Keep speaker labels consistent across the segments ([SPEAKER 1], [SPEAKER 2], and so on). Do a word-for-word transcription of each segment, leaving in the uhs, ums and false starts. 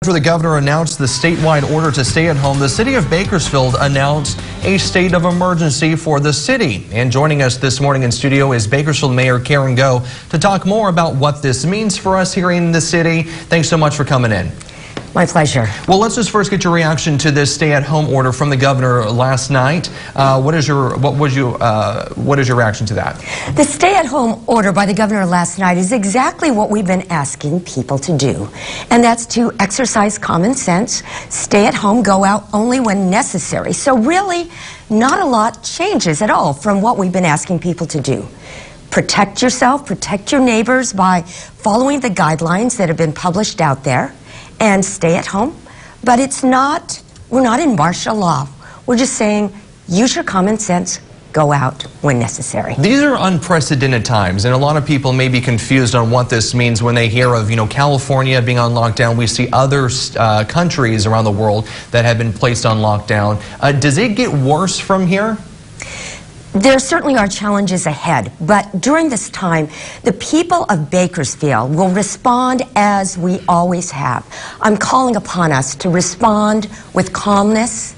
[SPEAKER 1] After the governor announced the statewide order to stay at home, the city of Bakersfield announced a state of emergency for the city. And joining us this morning in studio is Bakersfield Mayor Karen Goh to talk more about what this means for us here in the city. Thanks so much for coming in.
[SPEAKER 2] My pleasure.
[SPEAKER 1] Well, let's just first get your reaction to this stay-at-home order from the governor last night. Uh, what is your what was you uh, what is your reaction to that?
[SPEAKER 2] The stay-at-home order by the governor last night is exactly what we've been asking people to do, and that's to exercise common sense, stay at home, go out only when necessary. So really, not a lot changes at all from what we've been asking people to do. Protect yourself, protect your neighbors by following the guidelines that have been published out there, and stay at home. But it's not, we're not in martial law. We're just saying, use your common sense, go out when necessary.
[SPEAKER 1] These are unprecedented times, and a lot of people may be confused on what this means when they hear of, you know, California being on lockdown. We see other uh, countries around the world that have been placed on lockdown. Uh, does it get worse from here?
[SPEAKER 2] There certainly are challenges ahead, but during this time, the people of Bakersfield will respond as we always have. I'm calling upon us to respond with calmness,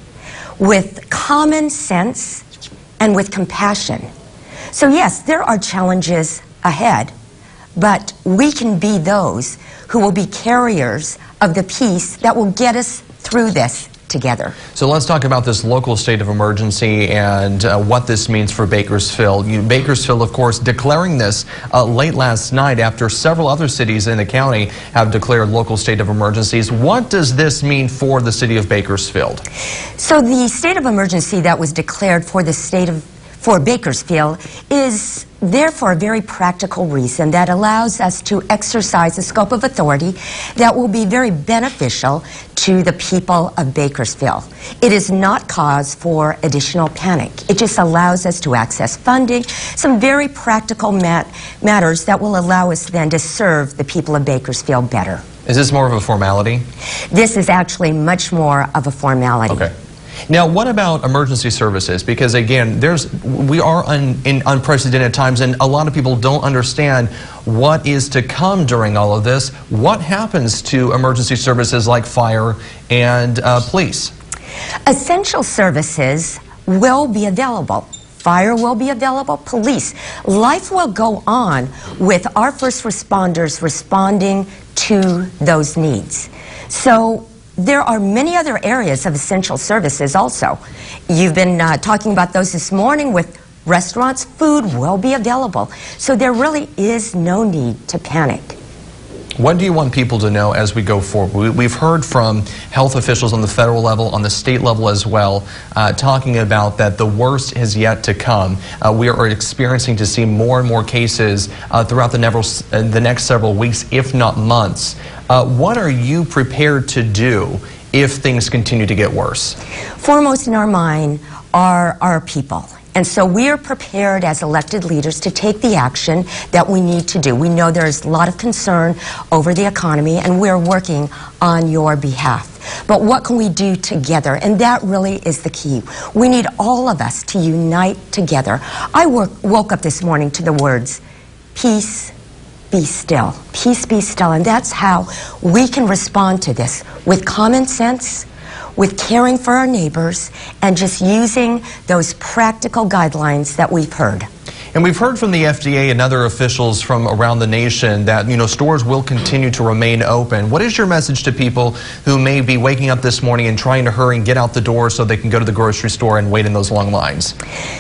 [SPEAKER 2] with common sense, and with compassion. So yes, there are challenges ahead, but we can be those who will be carriers of the peace that will get us through this together.
[SPEAKER 1] So let's talk about this local state of emergency and uh, what this means for Bakersfield. You, Bakersfield, of course, declaring this uh, late last night after several other cities in the county have declared local state of emergencies. What does this mean for the city of Bakersfield?
[SPEAKER 2] So the state of emergency that was declared for the state of for Bakersfield is there for a very practical reason that allows us to exercise a scope of authority that will be very beneficial to the people of Bakersfield. It is not cause for additional panic. It just allows us to access funding, some very practical mat matters that will allow us then to serve the people of Bakersfield better.
[SPEAKER 1] Is this more of a formality?
[SPEAKER 2] This is actually much more of a formality.
[SPEAKER 1] Okay. Now, what about emergency services? Because again, there's we are un, in unprecedented times, and a lot of people don't understand what is to come during all of this. What happens to emergency services like fire and uh, police?
[SPEAKER 2] Essential services will be available. Fire will be available, police. Life will go on with our first responders responding to those needs. So there are many other areas of essential services also. You've been uh, talking about those this morning with restaurants. Food will be available. So there really is no need to panic.
[SPEAKER 1] What do you want people to know as we go forward? We've heard from health officials on the federal level, on the state level as well, uh, talking about that the worst is yet to come. Uh, we are experiencing to see more and more cases uh, throughout the, never, uh, the next several weeks, if not months. Uh, what are you prepared to do if things continue to get worse?
[SPEAKER 2] Foremost in our mind are our people. And so we are prepared as elected leaders to take the action that we need to do. We know there's a lot of concern over the economy, and we're working on your behalf. But what can we do together? And that really is the key. We need all of us to unite together. I work, woke up this morning to the words, peace, be still. Peace, be still. And that's how we can respond to this with common sense, with caring for our neighbors, and just using those practical guidelines that we've heard.
[SPEAKER 1] And we've heard from the F D A and other officials from around the nation that, you know, stores will continue to remain open. What is your message to people who may be waking up this morning and trying to hurry and get out the door so they can go to the grocery store and wait in those long lines?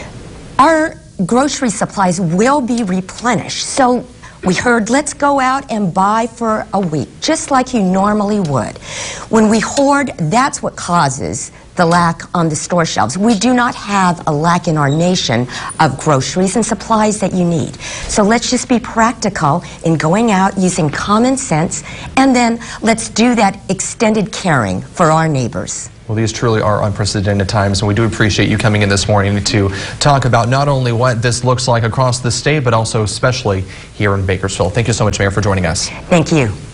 [SPEAKER 2] Our grocery supplies will be replenished. So we heard, let's go out and buy for a week, just like you normally would. When we hoard, that's what causes the lack on the store shelves. We do not have a lack in our nation of groceries and supplies that you need. So let's just be practical in going out, using common sense, and then let's do that extended caring for our neighbors.
[SPEAKER 1] Well, these truly are unprecedented times, and we do appreciate you coming in this morning to talk about not only what this looks like across the state, but also especially here in Bakersfield. Thank you so much, Mayor, for joining us.
[SPEAKER 2] Thank you.